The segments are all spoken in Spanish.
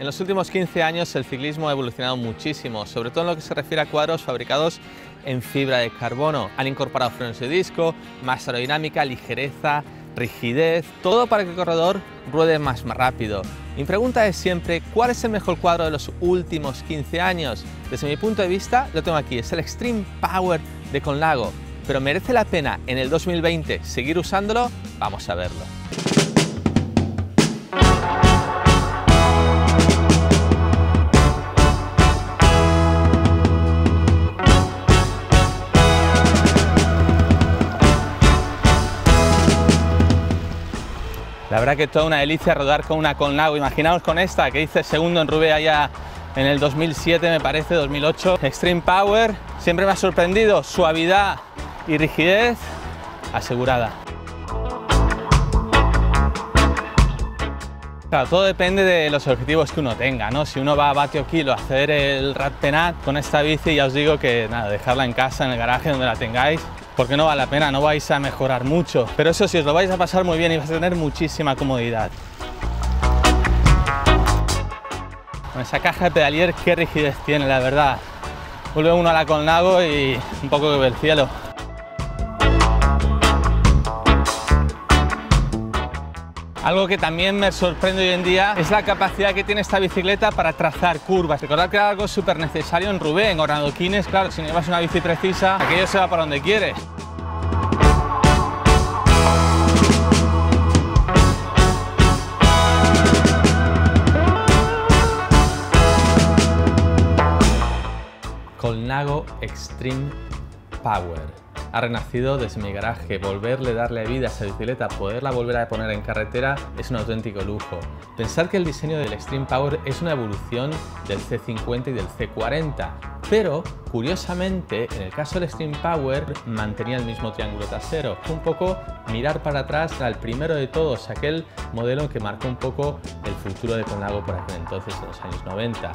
En los últimos 15 años el ciclismo ha evolucionado muchísimo, sobre todo en lo que se refiere a cuadros fabricados en fibra de carbono. Han incorporado frenos de disco, más aerodinámica, ligereza, rigidez, todo para que el corredor ruede más rápido. Mi pregunta es siempre, ¿cuál es el mejor cuadro de los últimos 15 años? Desde mi punto de vista, lo tengo aquí, es el Extreme Power de Colnago. ¿Pero merece la pena en el 2020 seguir usándolo? Vamos a verlo. La verdad que es toda una delicia rodar con una Colnago. Imaginaos con esta que hice segundo en Roubaix allá en el 2007, me parece, 2008. Extreme Power, siempre me ha sorprendido, suavidad y rigidez asegurada. Claro, todo depende de los objetivos que uno tenga, ¿no? Si uno va a vatio kilo a hacer el Rat Penat con esta bici, ya os digo que nada, dejarla en casa, en el garaje, donde la tengáis, porque no vale la pena, no vais a mejorar mucho. Pero eso sí, os lo vais a pasar muy bien y vais a tener muchísima comodidad. Con esa caja de pedalier, qué rigidez tiene, la verdad. Vuelve uno a la Colnago y un poco que ve el cielo. Algo que también me sorprende hoy en día es la capacidad que tiene esta bicicleta para trazar curvas. Recordad que era algo súper necesario en Roubaix, en Ornadoquines, claro, si no llevas una bici precisa, aquello se va para donde quiere. Colnago Extreme Power. Ha renacido desde mi garaje. Darle vida a esa bicicleta, poderla volver a poner en carretera es un auténtico lujo. Pensar que el diseño del Extreme Power es una evolución del C50 y del C40, pero curiosamente en el caso del Extreme Power mantenía el mismo triángulo trasero. Un poco mirar para atrás al primero de todos, aquel modelo que marcó un poco el futuro de Colnago por aquel entonces, en los años 90.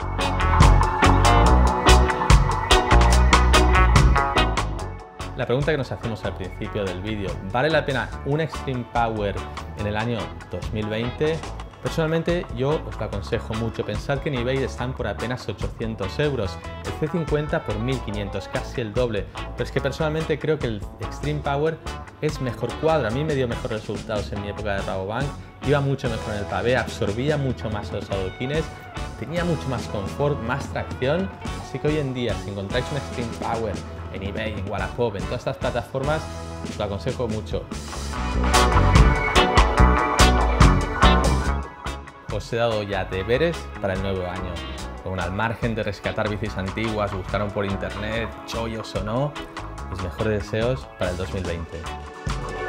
La pregunta que nos hacemos al principio del vídeo, ¿vale la pena un Extreme Power en el año 2020? Personalmente yo os lo aconsejo mucho. Pensad que en eBay están por apenas 800 euros, el C50 por 1500, casi el doble. Pero es que personalmente creo que el Extreme Power es mejor cuadro. A mí me dio mejores resultados en mi época de Rabobank, iba mucho mejor en el pavé, absorbía mucho más los adoquines, tenía mucho más confort, más tracción. Así que hoy en día, si encontráis un Extreme Power en eBay, en Wallapop, en todas estas plataformas, os lo aconsejo mucho. Os he dado ya deberes para el nuevo año. Aún al margen de rescatar bicis antiguas, buscaron por internet, chollos o no, mis mejores deseos para el 2020.